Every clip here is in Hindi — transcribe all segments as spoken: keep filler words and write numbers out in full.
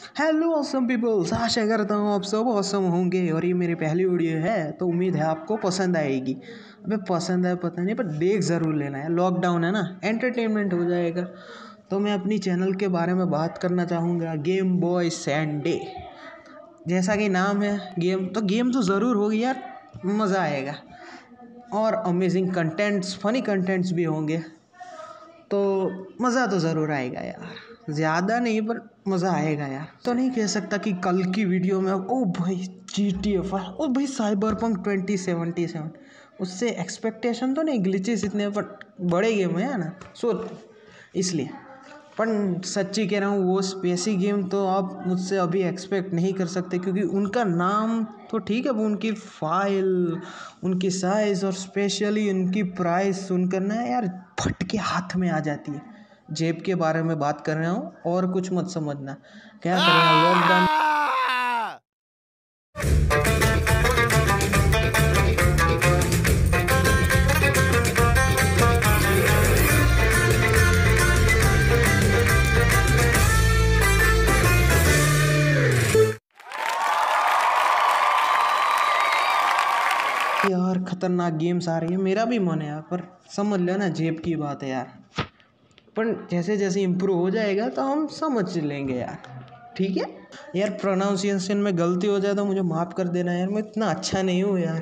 हेलो ऑसम पीपल्स, आशा करता हूँ आप सब ऑसम होंगे और ये मेरी पहली वीडियो है तो उम्मीद है आपको पसंद आएगी। अबे पसंद है पता नहीं, पर देख ज़रूर लेना है। लॉकडाउन है ना, एंटरटेनमेंट हो जाएगा। तो मैं अपनी चैनल के बारे में बात करना चाहूँगा, गेम बॉय सैंडे। जैसा कि नाम है गेम, तो गेम तो ज़रूर होगी यार, मज़ा आएगा। और अमेजिंग कंटेंट्स, फनी कंटेंट्स भी होंगे, तो मज़ा तो ज़रूर आएगा यार। ज़्यादा नहीं पर मज़ा आएगा यार। तो नहीं कह सकता कि कल की वीडियो में ओ भाई जी टी एफ है, ओ भाई साइबरपंक ट्वेंटी सेवेंटी सेवन, उससे एक्सपेक्टेशन तो नहीं, ग्लिचेस इतने पर बड़े गेम है ना, सो इसलिए। पर सच्ची कह रहा हूँ, वो स्पेसी गेम तो आप मुझसे अभी एक्सपेक्ट नहीं कर सकते, क्योंकि उनका नाम तो ठीक है, वो उनकी फाइल, उनकी साइज़ और स्पेशली उनकी प्राइस सुनकर ना यार फट के हाथ में आ जाती है। जेब के बारे में बात कर रहा हूँ, और कुछ मत समझना। क्या करें लॉकडाउन। यार खतरनाक गेम्स आ रही है, मेरा भी मन है यार, पर समझ लो ना जेब की बात है यार। पर जैसे जैसे इम्प्रूव हो जाएगा तो हम समझ लेंगे यार, ठीक है यार। प्रोनाउंसिएशन में गलती हो जाए तो मुझे माफ़ कर देना यार, मैं इतना अच्छा नहीं हूँ यार।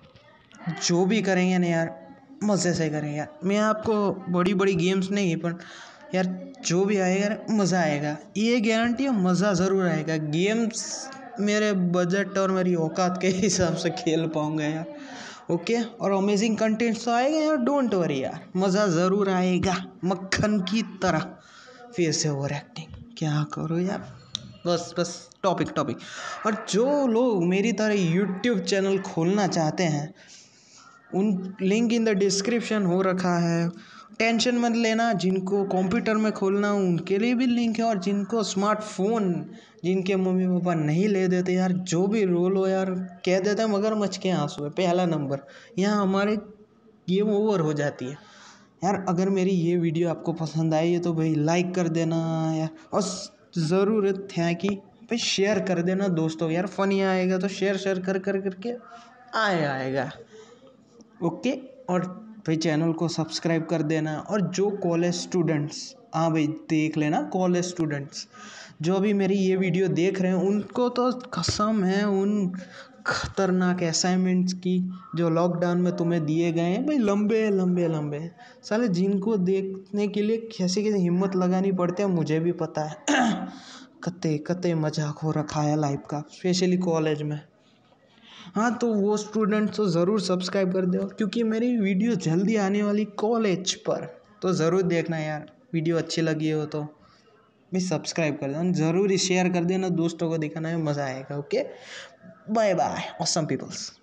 जो भी करेंगे ना यार, मज़े से करें यार। मैं आपको बड़ी बड़ी गेम्स नहीं, पर यार जो भी आएगा मज़ा आएगा, ये गारंटी है, मज़ा ज़रूर आएगा। गेम्स मेरे बजट और मेरी औकात के हिसाब से खेल पाऊँगा यार, ओके। और अमेजिंग कंटेंट्स तो आएगा यार, डोंट वरी यार, मज़ा ज़रूर आएगा मक्खन की तरह। फिर से ओवर एक्टिंग क्या करो यार, बस बस टॉपिक टॉपिक। और जो लोग मेरी तरह यूट्यूब चैनल खोलना चाहते हैं, उन लिंक इन द डिस्क्रिप्शन हो रखा है, टेंशन मत लेना। जिनको कंप्यूटर में खोलना उनके लिए भी लिंक है, और जिनको स्मार्टफोन, जिनके मम्मी पापा नहीं ले देते यार, जो भी रोल हो यार, कह देते हैं मगरमच्छ के आंसू है पहला नंबर, यहाँ हमारे गेम ओवर हो जाती है यार। अगर मेरी ये वीडियो आपको पसंद आई है तो भाई लाइक कर देना यार, और ज़रूरत है कि भाई शेयर कर देना दोस्तों यार। फनी आएगा तो शेयर शेयर कर कर करके आए आएगा, ओके। और भाई चैनल को सब्सक्राइब कर देना। और जो कॉलेज स्टूडेंट्स, हाँ भाई देख लेना, कॉलेज स्टूडेंट्स जो अभी मेरी ये वीडियो देख रहे हैं, उनको तो कसम है उन खतरनाक असाइनमेंट्स की जो लॉकडाउन में तुम्हें दिए गए हैं भाई, लंबे लंबे लंबे साले, जिनको देखने के लिए कैसे कैसे हिम्मत लगानी पड़ती है मुझे भी पता है। कते कते मजाक हो रखा है लाइफ का, स्पेशली कॉलेज में। हाँ तो वो स्टूडेंट्स तो ज़रूर सब्सक्राइब कर दो, क्योंकि मेरी वीडियो जल्दी आने वाली कॉलेज पर, तो ज़रूर देखना यार। वीडियो अच्छी लगी हो तो भी सब्सक्राइब कर देना, ज़रूर शेयर कर देना, दोस्तों को दिखाना है, मज़ा आएगा, okay. Bye bye awesome peoples.